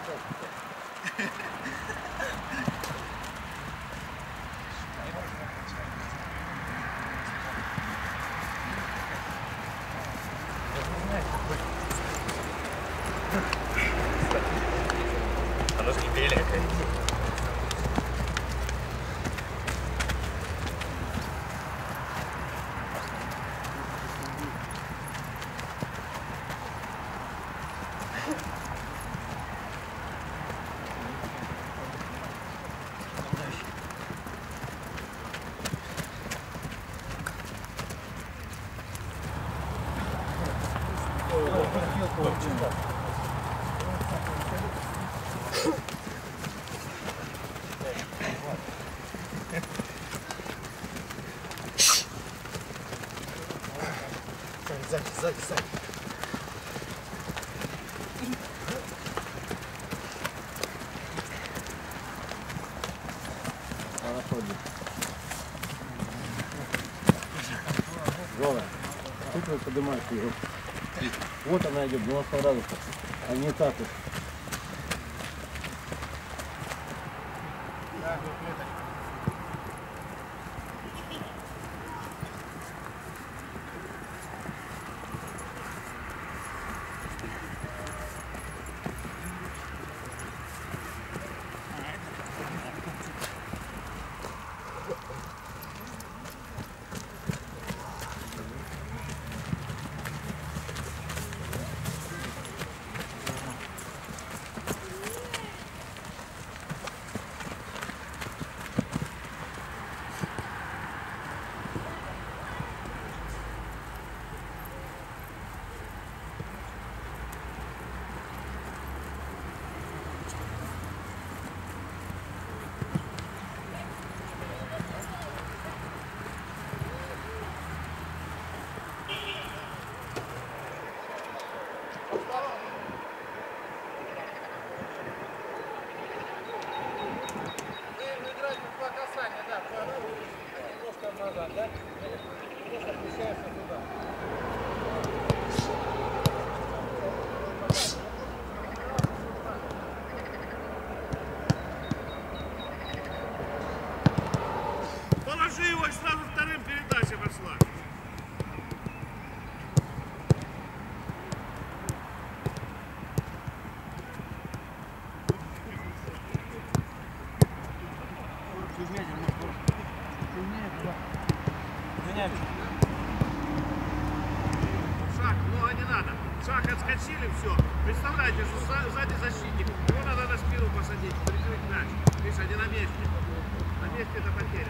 Оно же не беленькое. Сзади. Гола. Тут вы поднимаете ее. Вот она идет, 90 градусов. А не так вот. Положи его, и сразу вторым передача пошла. Шаг, много не надо. Шаг отскочили, все. Представляете, что сзади защитник. Его надо на спину посадить, прикрыть мяч. Видишь, они на месте. На месте это потеря.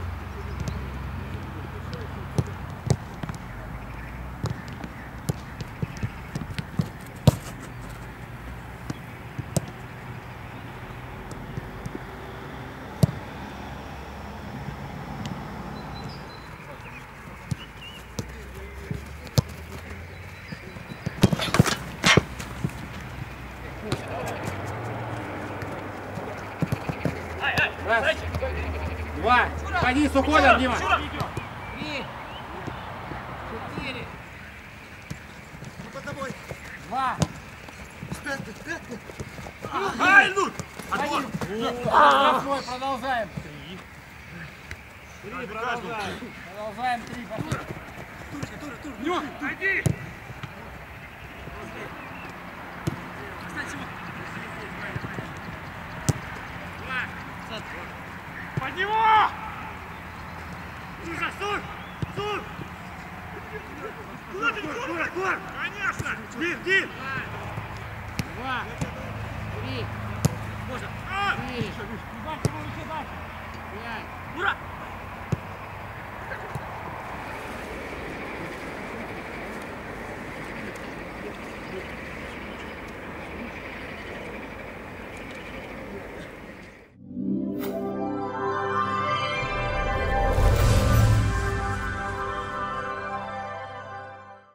Раз, два, ходи с уходом, Дима. 3, 4. Под тобой. 2. Ай, ну! Отбор! Штрафной, продолжаем. 3, продолжаем. Продолжаем 3. Тур, иди! Под него! Слушай, Сур! Кур! Конечно! Дим! 2, 3. Можно! 4. 5. Ура!